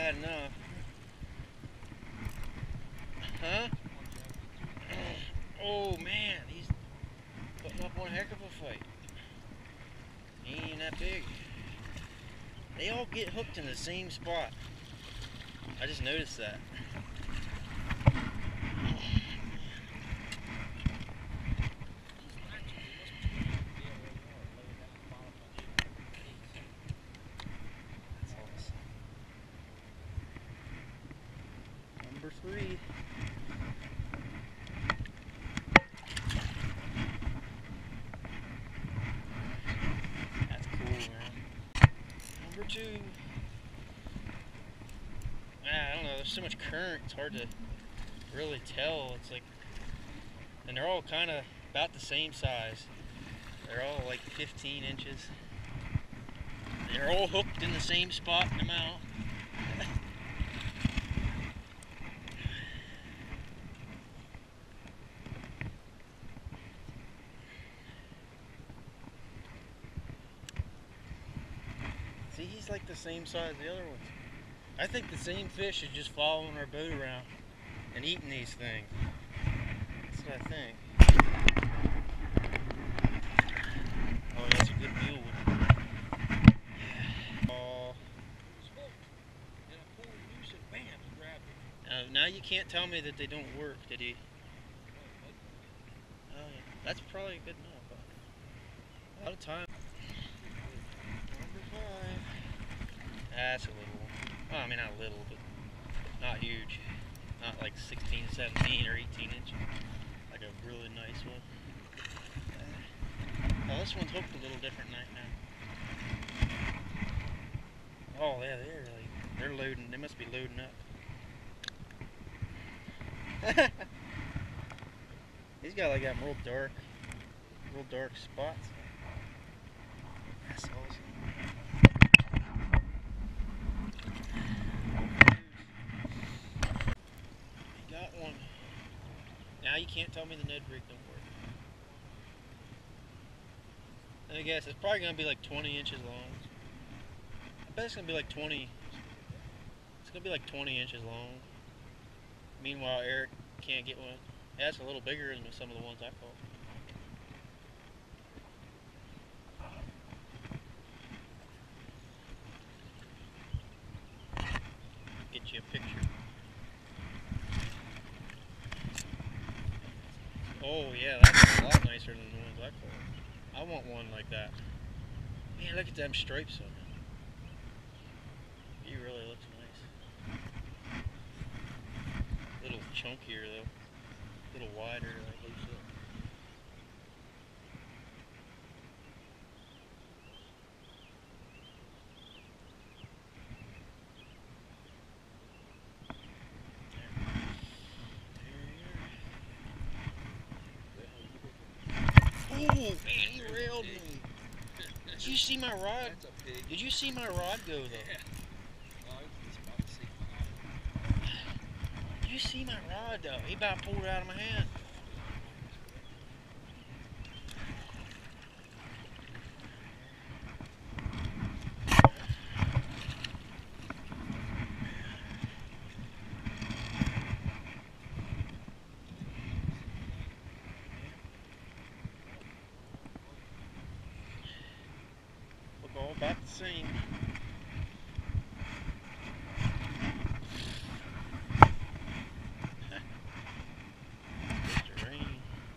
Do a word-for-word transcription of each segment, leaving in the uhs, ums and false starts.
bad enough. Huh? Oh man, he's putting up one heck of a fight. He ain't even that big. They all get hooked in the same spot. I just noticed that. That's awesome. Number three. That's cool, man. Number two. I don't know, there's so much current, it's hard to really tell. It's like, and they're all kind of about the same size. They're all like fifteen inches. They're all hooked in the same spot in the mouth. See, he's like the same size as the other ones. I think the same fish is just following our boat around and eating these things. That's what I think. Oh, that's a good mule one. Oh. Uh, now you can't tell me that they don't work, did he? Oh, yeah. That's probably good enough. A lot of time. Number five. That's a little one. Well, I mean, not little, but not huge. Not like sixteen, seventeen, or eighteen inches. Like a really nice one. Uh, oh, this one's hooked a little different right now. Oh, yeah, they're like, they're loading. They must be loading up. He's got like that real dark, real dark spots. That's awesome. One. Now you can't tell me the Ned rig don't work. And I guess it's probably going to be like twenty inches long. I bet it's going to be like twenty. It's going to be like twenty inches long. Meanwhile, Eric can't get one. Yeah, it's a little bigger than some of the ones I caught. Get you a picture. Oh yeah, that's a lot nicer than the ones I caught. I want one like that. Man, look at them stripes on him. He really looks nice. A little chunkier though. A little wider, like loose up. Oh man, he railed me. Did you see my rod? Did you see my rod go though? Did you see my rod though? He about pulled it out of my hand. All about the same. Mister Rain.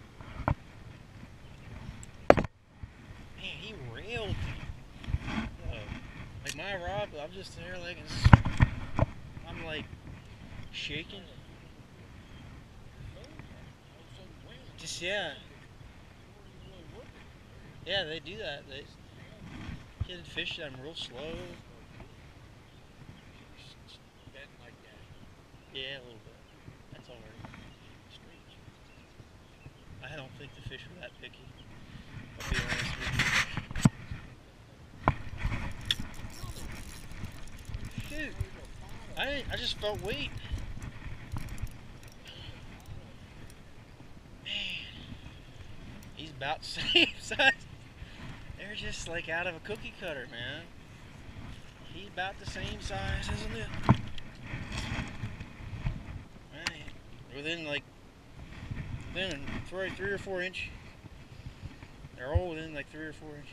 Man, he railed me. Uh, like my rod, I'm just there like it's, I'm like shaking. Just yeah. Yeah, they do that. They hit fish them real slow. Yeah, a little bit. That's alright. I don't think the fish were that picky. I'll be honest with you. Shoot! I I just felt weight. Man, he's about the same size. They're just like out of a cookie cutter, man. He's about the same size, isn't it? within like within three, three or four inch. They're all within like three or four inch.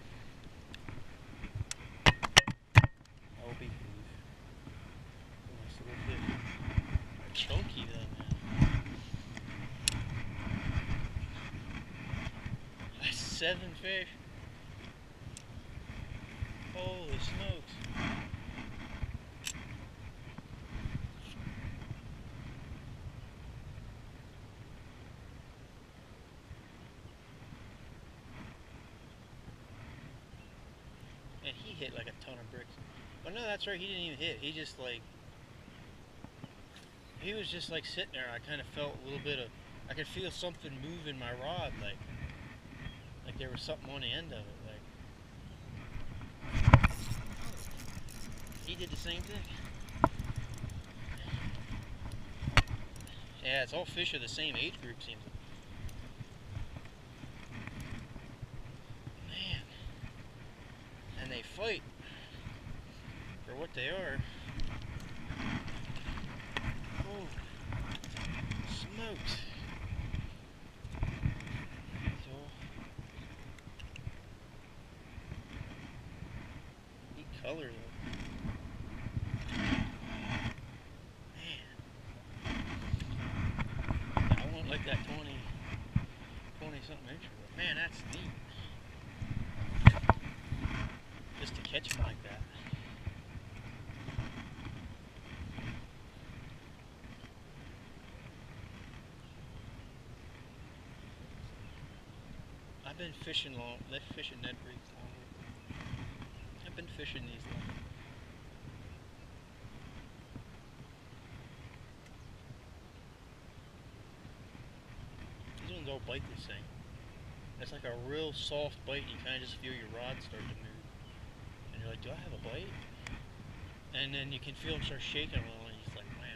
I'll be nice little fish. They're chunky though, man. That's seven fish. Holy smokes. And he hit like a ton of bricks. But no, that's right, he didn't even hit. He just like, he was just like sitting there. I kind of felt a little bit of, I could feel something move in my rod, like, like there was something on the end of it. Like, he did the same thing. Yeah, it's all fish of the same age group, seems like. Man. And they fight for what they are. Oh, smokes. So, neat color though. Like that twenty, twenty something inch. Man, that's neat. Just to catch them like that. I've been fishing long, fishing Ned Reed's long. I've been fishing these long. All bite this thing. It's like a real soft bite. You kind of just feel your rod start to move, and you're like, "Do I have a bite?" And then you can feel them start shaking a little, and you're like, "Man."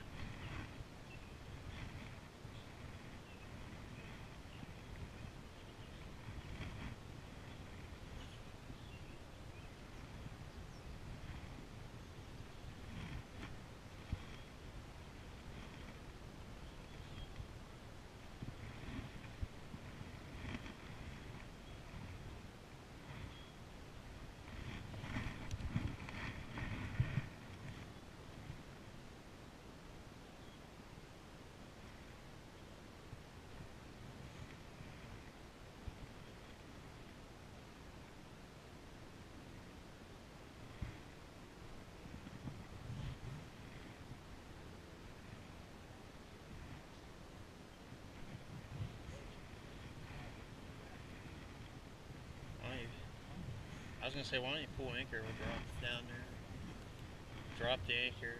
I was gonna say, why don't you pull anchor? We'll drop down there. Drop the anchor.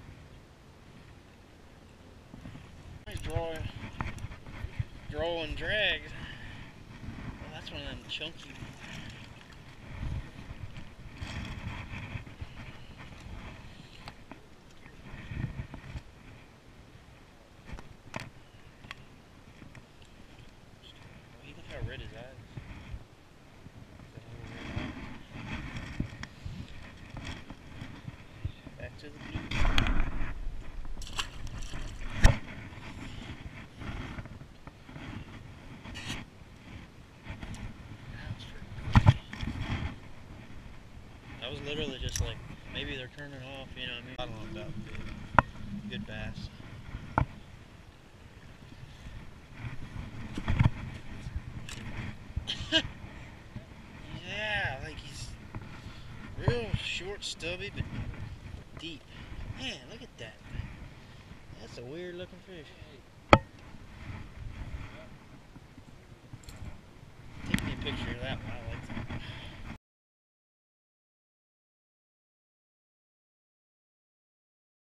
Nice draw, draw and drag. Well, that's one of them chunky. Oh, look how red his eyes. To the blue. That was literally just like, maybe they're turning off, you know what I mean? I don't know about big. Good bass. Yeah, like he's real short, stubby, but deep. Man, look at that. That's a weird looking fish. Take me a picture of that one. I like